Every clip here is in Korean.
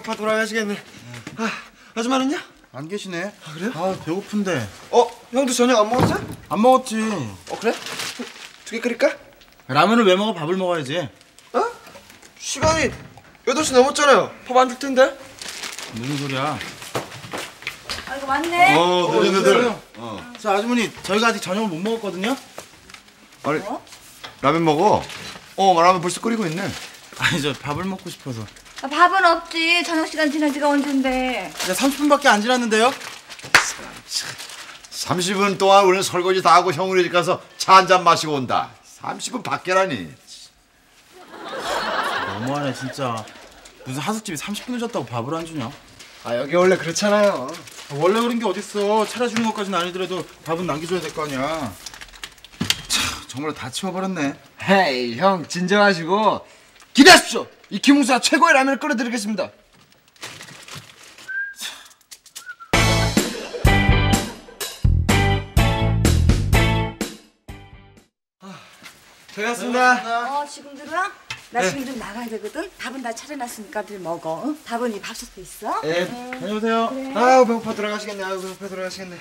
배고파 돌아가시겠네. 아줌마는요? 안 계시네. 아, 그래요? 아, 배고픈데. 형도 저녁 안 먹었어요? 안 먹었지. 그래? 두 개 끓일까? 라면을 왜 먹어? 밥을 먹어야지. 시간이 8시 넘었잖아요. 밥 안 줄 텐데? 무슨 소리야? 아이고 왔네. 너희들. 자, 아주머니, 저희가 아직 저녁을 못 먹었거든요. 아니, 라면 먹어? 라면 벌써 끓이고 있네. 아니, 저 밥을 먹고 싶어서. 밥은 없지. 저녁 시간 지난 지가 언젠데. 이제 30분밖에 안 지났는데요? 30분 동안 우리는 설거지 다 하고 형우네 집 가서 차 한 잔 마시고 온다. 30분 밖에라니. 너무하네, 진짜. 무슨 하숙집이 30분 늦었다고 밥을 안 주냐? 여기 원래 그렇잖아요. 원래 그런 게 어딨어. 차려주는 것까지는 아니더라도 밥은 남겨줘야 될 거 아니야. 참, 정말 다 치워버렸네. 헤이, 형 진정하시고 기대하십시오. 이 김웅수가 최고의 라면을 끓여드리겠습니다. 다녀왔습니다. 지금 들어와? 나 지금 좀 나가야 되거든. 밥은 다 차려놨으니까 늘 먹어. 응? 밥은 이 밥솥에 있어. 예. 다녀오세요. 그래. 아유 배고파 돌아가시겠네. 배고파 돌아가시겠네.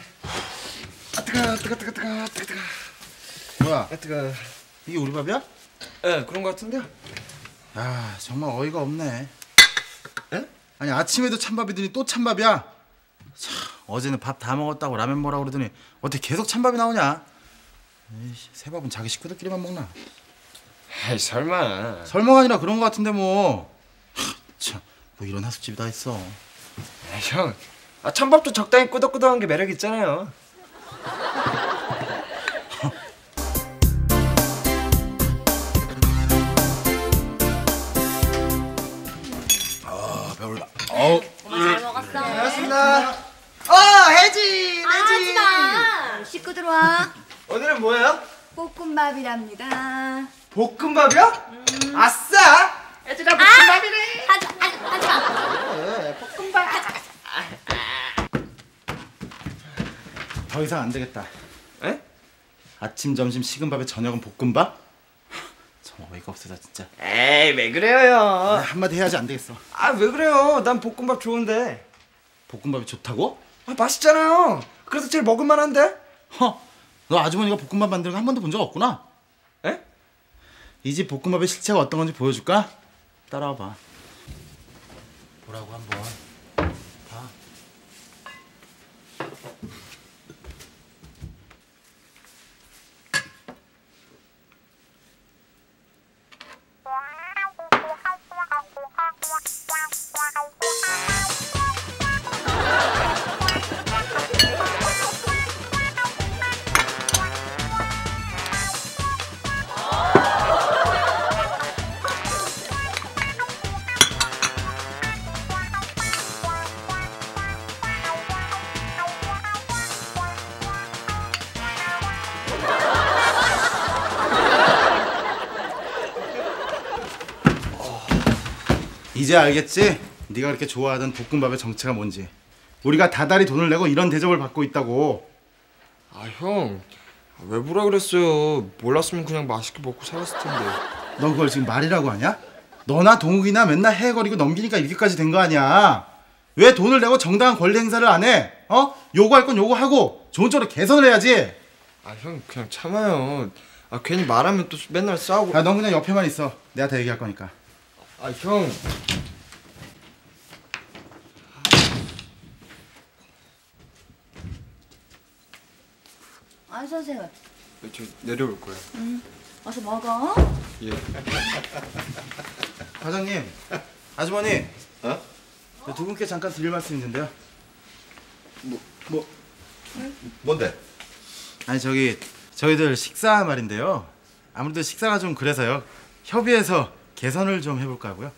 뜨거. 뭐야, 뜨거. 이게 우리 밥이야? 그런 거 같은데요. 야, 정말 어이가 없네. 에? 아니, 아침에도 찬밥이더니 또 찬밥이야. 참, 어제는 밥 다 먹었다고 라면 먹으라고 그러더니 어떻게 계속 찬밥이 나오냐? 에이씨, 새 밥은 자기 식구들끼리만 먹나? 에이 설마. 설마가 아니라 그런 거 같은데 뭐. 참, 뭐 이런 하숙집이 다 있어. 에이 형. 찬밥도 적당히 꾸덕꾸덕한 게 매력 있잖아요. 배불러. 잘 먹었어. 반갑습니다. 혜진. 하지마. 씻고 들어와. 오늘은 뭐예요? 볶음밥이랍니다. 볶음밥이요? 아싸. 얘들아 볶음밥이래. 하지마. 더 이상 안 되겠다. 에? 아침, 점심, 식은 밥에 저녁은 볶음밥? 참 어이가 없어서 진짜. 에이 왜 그래요 형. 한마디 해야지 안 되겠어. 왜 그래요? 난 볶음밥 좋은데. 볶음밥이 좋다고? 맛있잖아요. 그래서 제일 먹을만한데. 너 아주머니가 볶음밥 만드는 거 한 번도 본 적 없구나? 에? 이 집 볶음밥의 실체가 어떤 건지 보여줄까? 따라와 봐. 보라고 한번. 봐. 이제 알겠지? 네가 그렇게 좋아하던 볶음밥의 정체가 뭔지. 우리가 다달이 돈을 내고 이런 대접을 받고 있다고. 형. 왜 뭐라 그랬어요? 몰랐으면 그냥 맛있게 먹고 살았을 텐데. 너 그걸 지금 말이라고 하냐? 너나 동욱이나 맨날 헤헤거리고 넘기니까 이렇게까지 된 거 아니야. 왜 돈을 내고 정당한 권리 행사를 안 해? 요구할 건 요구하고 좋은 쪽으로 개선을 해야지. 형 그냥 참아요. 괜히 말하면 또 맨날 싸우고. 넌 그냥 옆에만 있어. 내가 다 얘기할 거니까. 형. 선생님. 저 내려올 거예요. 어서 먹어. 예. 과장님, 아주머니. 저두 분께 잠깐 드릴 말씀이 있는데요. 뭔데? 아니 저희들 식사 말인데요. 아무래도 식사가 좀 그래서요. 협의해서 개선을 좀 해볼까 하고요.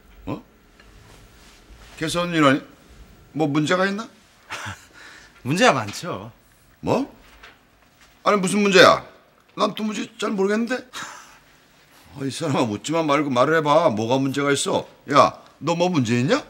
개선이라니? 뭐 문제가 있나? 문제가 많죠. 뭐? 아니 무슨 문제야? 난 도무지 잘 모르겠는데. 이 사람아 묻지만 말고 말을 해봐. 뭐가 문제가 있어? 야, 너 뭐 문제 있냐?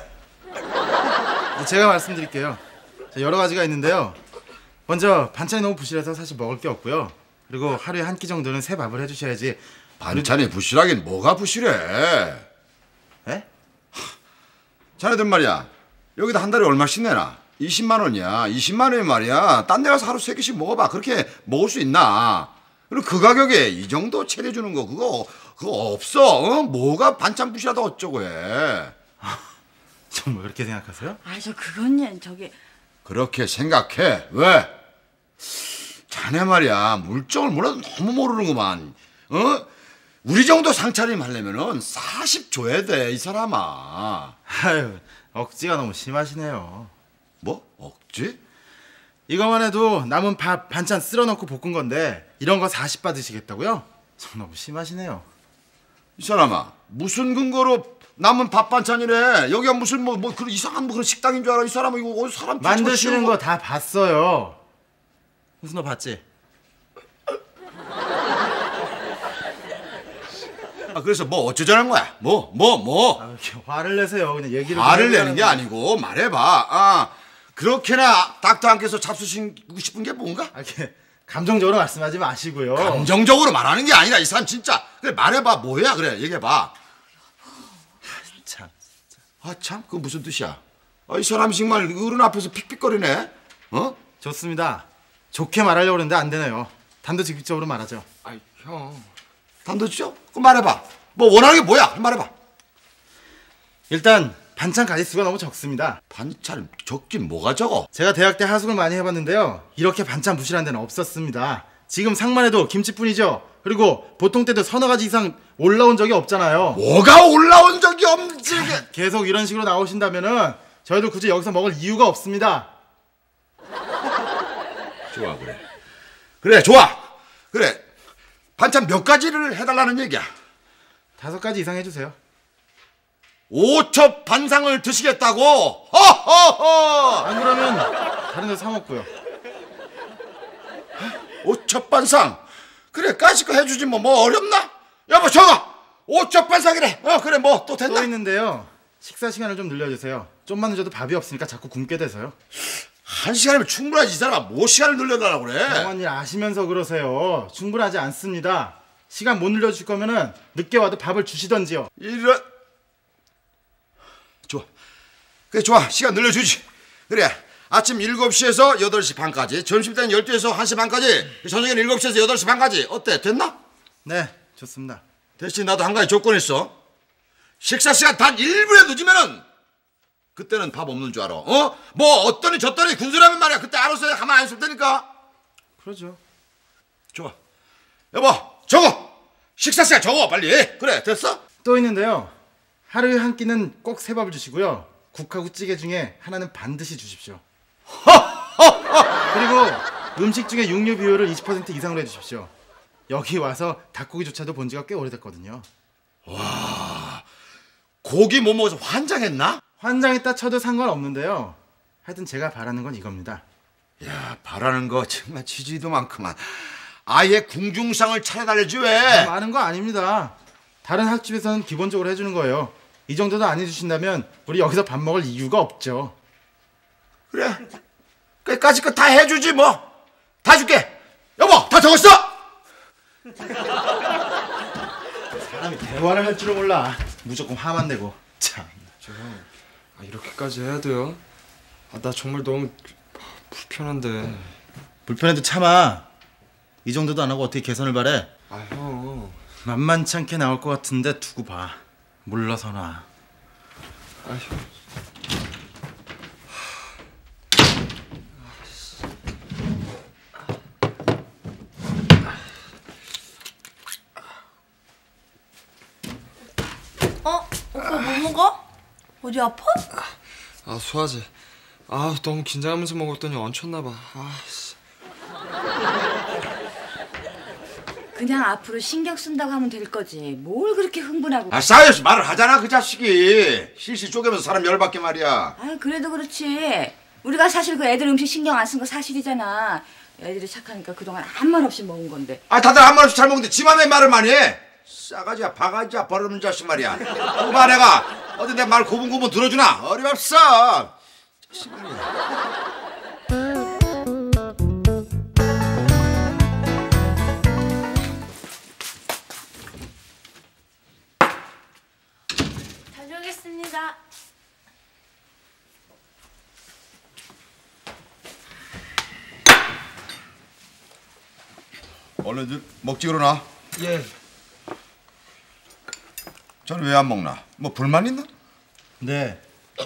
제가 말씀드릴게요. 여러 가지가 있는데요. 먼저 반찬이 너무 부실해서 사실 먹을 게 없고요. 그리고 하루에 한 끼 정도는 새 밥을 해주셔야지. 반찬이 부실하긴 뭐가 부실해? 에? 자네들 말이야 여기다 한 달에 얼마씩 내나? 20만 원이야. 20만 원이 말이야 딴 데 가서 하루 3개씩 먹어봐. 그렇게 먹을 수 있나? 그리고 그 가격에 이 정도 차려주는 거 그거 없어. 어? 뭐가 반찬 부시하다 어쩌고 해. 정말 그렇게 생각하세요? 아, 저 그건 저기 그렇게 생각해. 왜? 자네 말이야 물정을 몰라도 너무 모르는구만. 어? 우리 정도 상차림 하려면은 40 줘야 돼 이 사람아. 아유, 억지가 너무 심하시네요. 뭐? 억지? 이거만 해도 남은 밥 반찬 쓸어 넣고 볶은 건데 이런 거 40 받으시겠다고요? 좀 너무 심하시네요. 이 사람아 무슨 근거로 남은 밥 반찬이래. 여기가 무슨 뭐 그런 이상한 그런 식당인 줄 알아. 이 사람아 이거 어디 사람 만드시는 거 다 봤어요. 무슨 너 봤지? 아 그래서 뭐 어쩌자는 거야? 뭐? 아, 이렇게 화를 내세요. 그냥 얘기를 화를 좀 내는 게 해보자는 아니고 말해봐. 아 그렇게나 닥터 안께서 잡수시고 싶은 게 뭔가? 아, 이렇게 감정적으로 말씀하지 마시고요. 감정적으로 말하는 게 아니라 이 사람 진짜. 그래 말해봐 뭐야 그래 얘기해봐. 참. 아 참 그거 무슨 뜻이야? 아, 이 사람 정말 어른 앞에서 픽픽거리네. 어? 좋습니다. 좋게 말하려고 그러는데 안 되네요. 단도직입적으로 말하죠. 아, 형. 단도직입? 그럼 말해봐. 뭐 원하는 게 뭐야? 말해봐. 일단 반찬 가짓수가 너무 적습니다. 반찬 적긴 뭐가 적어? 제가 대학 때 하숙을 많이 해봤는데요. 이렇게 반찬 부실한 데는 없었습니다. 지금 상만 해도 김치뿐이죠. 그리고 보통 때도 서너 가지 이상 올라온 적이 없잖아요. 뭐가 올라온 적이 없지. 계속 이런 식으로 나오신다면은 저희도 굳이 여기서 먹을 이유가 없습니다. 좋아 그래. 그래 좋아. 그래 반찬 몇 가지를 해달라는 얘기야. 5가지 이상 해주세요. 5첩 반상을 드시겠다고? 허허허! 안 그러면 다른 데서 사 먹고요. 5첩 반상. 그래 까짓 거 해주지 뭐 어렵나? 여보 적어. 5첩 반상이래. 그래 뭐 또 됐나? 또 있는데요. 식사 시간을 좀 늘려주세요. 좀만 늦어도 밥이 없으니까 자꾸 굶게 돼서요. 1시간이면 충분하지. 이 사람아 뭐 시간을 늘려달라고 그래. 영원 일 아시면서 그러세요. 충분하지 않습니다. 시간 못 늘려줄 거면은 늦게 와도 밥을 주시던지요. 이런. 좋아. 그래 좋아. 시간 늘려주지. 그래 아침 7시에서 8시 반까지, 점심때는 12시에서 1시 반까지, 저녁에는 7시에서 8시 반까지. 어때? 됐나? 네, 좋습니다. 대신 나도 한 가지 조건 있어. 식사 시간 단 1분에 늦으면은 그때는 밥 없는 줄 알아. 어? 뭐 어떠니 저떠니 군수라면 말이야. 그때 알아서 가만 안 있을 테니까. 그러죠. 좋아. 여보 적어. 식사 시간 적어 빨리. 그래 됐어? 또 있는데요. 하루에 한 끼는 꼭 새 밥을 주시고요. 국하고 찌개 중에 하나는 반드시 주십시오. 그리고 음식 중에 육류 비율을 20% 이상으로 해주십시오. 여기 와서 닭고기조차도 본 지가 꽤 오래됐거든요. 고기 못 먹어서 환장했나? 환장했다 쳐도 상관없는데요. 하여튼 제가 바라는 건 이겁니다. 야 바라는 거 정말 지지도 많구만. 아예 궁중상을 차려달래지 왜? 많은 거 아닙니다. 다른 학집에서는 기본적으로 해주는 거예요. 이 정도도 안 해주신다면 우리 여기서 밥 먹을 이유가 없죠. 그래 끝까지 거 다 해주지 뭐. 다 줄게. 여보 다 적었어. 사람이 대화를 할 줄을 몰라. 무조건 화만 내고. 참. 아, 이렇게까지 해야 돼요? 아, 나 정말 너무 불편한데. 불편해도 참아. 이 정도도 안 하고 어떻게 개선을 바래? 아, 형. 만만찮게 나올 것 같은데 두고 봐. 물러서나. 아, 형. 오빠 뭐 먹어? 어디 아파? 아, 소화제. 아, 너무 긴장하면서 먹었더니 얹혔나 봐. 아, 씨. 그냥 앞으로 신경 쓴다고 하면 될 거지. 뭘 그렇게 흥분하고. 아 싸여서 말을 하잖아 그 자식이. 실실 쪼개면서 사람 열받게 말이야. 아, 그래도 그렇지. 우리가 사실 그 애들 음식 신경 안 쓴 거 사실이잖아. 애들이 착하니까 그동안 아무 말 없이 먹은 건데. 아 다들 한 말없이 잘 먹는데 지 맘에 말을 많이 해. 싸가지야 바가지야 버릇없는 자식 말이야. 봐 내가 어디 내 말 고분고분 들어주나. 어림없어. 자식 말이야. 다녀오겠습니다. 얼른 먹지 그러나. 예. 저는 왜 안 먹나? 뭐 불만 있나? 네.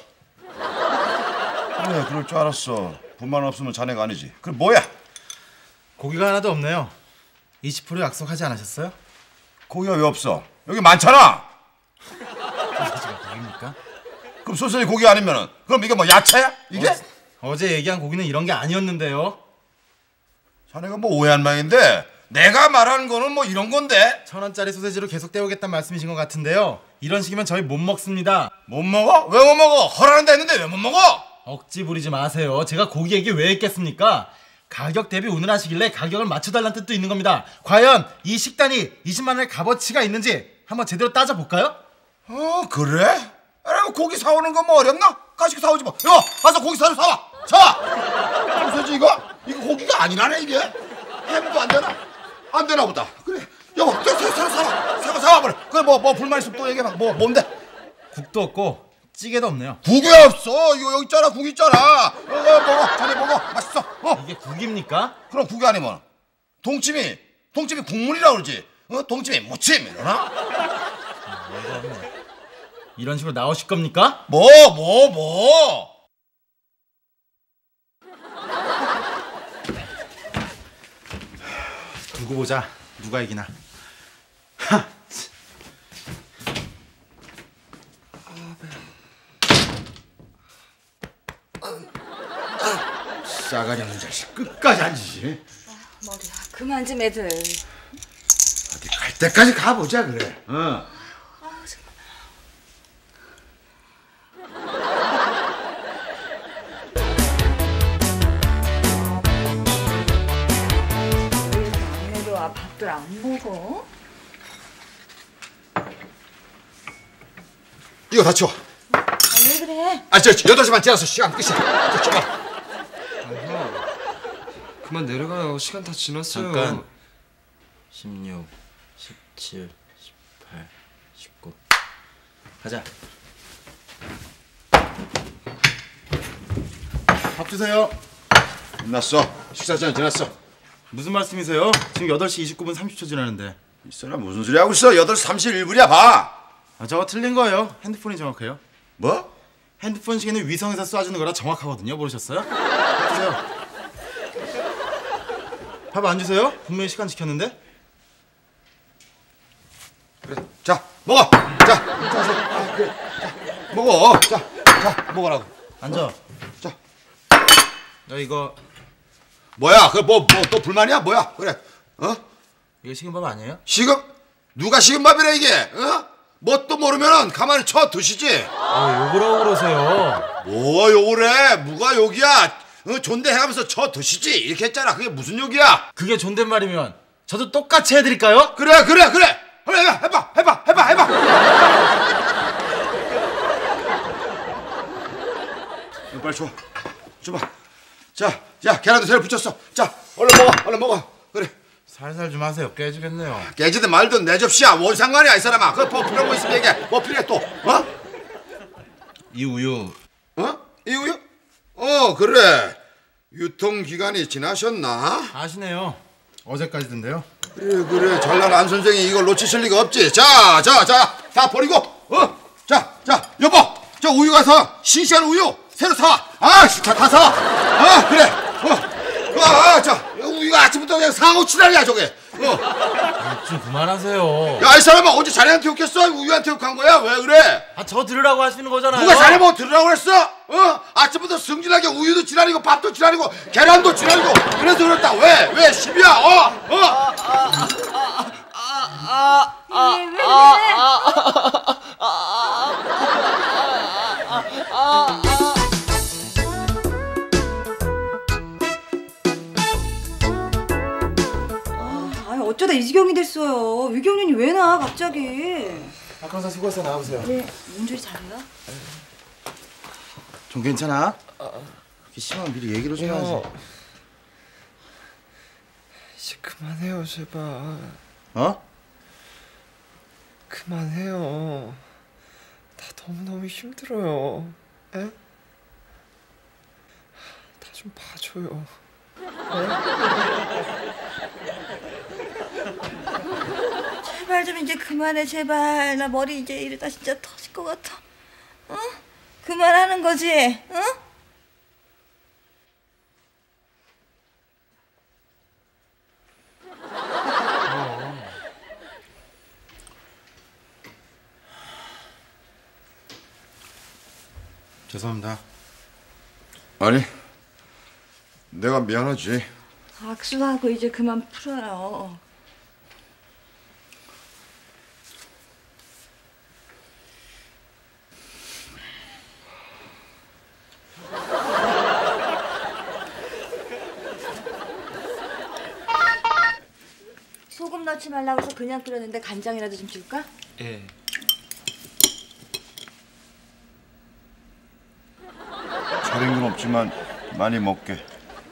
그래 그럴 줄 알았어. 불만 없으면 자네가 아니지. 그럼 뭐야? 고기가 하나도 없네요. 20% 약속하지 않으셨어요? 고기가 왜 없어? 여기 많잖아. 소세지가 고기입니까? 그럼 소세지 고기 아니면은 그럼 이게 뭐 야채야? 이게? 어제 얘기한 고기는 이런 게 아니었는데요. 자네가 뭐 오해한 모양인데 내가 말하는 거는 뭐 이런 건데. 1,000원짜리 소세지로 계속 때우겠다는 말씀이신 것 같은데요. 이런 식이면 저희 못 먹습니다. 못 먹어? 왜 못 먹어? 허락한다 했는데 왜 못 먹어? 억지 부리지 마세요. 제가 고기 얘기 왜 했겠습니까? 가격 대비 운운하시길래 가격을 맞춰달라는 뜻도 있는 겁니다. 과연 이 식단이 20만 원의 값어치가 있는지 한번 제대로 따져볼까요? 그래? 아니 고기 사오는 거 뭐 어렵나? 가시고 사오지 뭐. 야 가서 고기 사러 사와. 사와. 소세지 이거 고기가 아니라네 이게. 해도 안 되나? 안 되나 보다. 그래. 여보 사와 버려. 그래 뭐 불만 있으면 또 얘기해봐. 뭔데? 국도 없고 찌개도 없네요. 국이 없어. 이거 여기 있잖아. 국 있잖아. 먹어. 자네 먹어. 맛있어. 이게 국입니까? 그럼 국이 아니면 동치미 국물이라고 그러지. 동치미 무침 이러나? 이런 식으로 나오실 겁니까? 뭐? 두고 보자. 누가 이기나. 싸가지 없는 자식 끝까지 앉으시. 머리야 그만 좀 애들. 어디 갈 때까지 가보자 그래. 왜 애도 밥들 안 먹어? 이거 다 치워. 왜 그래? 저 8시만 지나서 시간 끝이야. 저 쳐봐. 그만 내려가요. 시간 다 지났어요. 잠깐. 16, 17, 18, 19. 가자. 밥 주세요. 끝났어. 식사 시간 지났어. 무슨 말씀이세요? 지금 8시 29분 30초 지나는데. 이 사람 무슨 소리 하고 있어? 8시 31분이야 봐. 저거 틀린 거예요. 핸드폰이 정확해요. 뭐? 핸드폰 시계는 위성에서 쏴주는 거라 정확하거든요. 모르셨어요? 밥 주세요. 밥 안 주세요? 분명히 시간 지켰는데. 그래. 자 먹어. 자 그래. 자, 먹어. 자 먹으라고. 앉아. 자 너 이거 뭐야? 그 뭐 또 불만이야? 뭐야? 그래. 이거 식은밥 아니에요? 식음? 누가 식음밥이래 이게? 뭣도 모르면은 가만히 쳐 드시지. 욕을 하고 그러세요. 뭐 욕을 해? 뭐가 욕이야? 존대해가면서 쳐 드시지 이렇게 했잖아. 그게 무슨 욕이야? 그게 존댓말이면 저도 똑같이 해드릴까요? 그래 해봐. 빨리 줘봐. 자 계란도 새로 붙였어. 자 얼른 먹어. 그래. 살살 좀 하세요. 깨지겠네요. 깨지든 말든 내 접시야. 뭔 상관이야 이 사람아. 그뭐 필요한 거 있으면 얘기해. 뭐 필요해 또? 이 우유 이 우유? 그래. 유통기간이 지나셨나? 아시네요. 어제까지던데요. 그래 잘난 안 선생이 이걸 놓치실 리가 없지. 자 다 버리고 자 여보 저 우유 가서 싱싱한 우유 새로 사와. 다 사와. 그래 자 우유가 아침부터 그냥 상어 치달이야 저게. 좀 그만하세요. 야 이 사람아 언제 자네한테 욕했어? 우유한테 욕한 거야? 왜 그래? 저 들으라고 하시는 거잖아요. 누가 자네 뭐 들으라고 그랬어? 아침부터 승진하게 우유도 지랄이고 밥도 지랄이고 계란도 지랄이고 그래서 그렇다. 왜 시비야? 왜 그래? 아니 어쩌다 이 지경이 됐어요. 위경련이 왜 나 갑자기? 박강사 수고했어. 나가보세요. 네, 문조리 잘해요? 좀 괜찮아? 그렇게 심하면 미리 얘기를 좀 해야지. 이제 그만해요 제발. 그만해요. 나 너무너무 힘들어요. 에? 나 좀 봐줘요. 에? 제발 좀 이제 그만해 제발. 나 머리 이제 이러다 진짜 터질 것 같아. 어? 그만하는 거지? 어? 죄송합니다. 아니, 내가 미안하지. 악수하고 이제 그만 풀어요. 소금 넣지 말라고 해서 그냥 끓였는데 간장이라도 좀 줄까? 예. 차린 건 없지만 많이 먹게.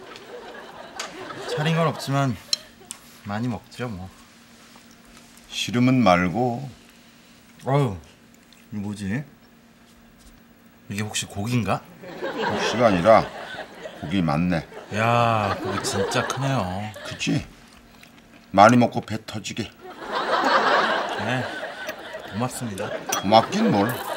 차린 건 없지만 많이 먹죠 뭐. 싫으면 말고. 어휴, 이게 뭐지? 이게 혹시 고기인가? 혹시가 아니라 고기 많네. 야, 고기 진짜 크네요. 그치? 많이 먹고 배 터지게. 네, 고맙습니다. 고맙긴 뭘.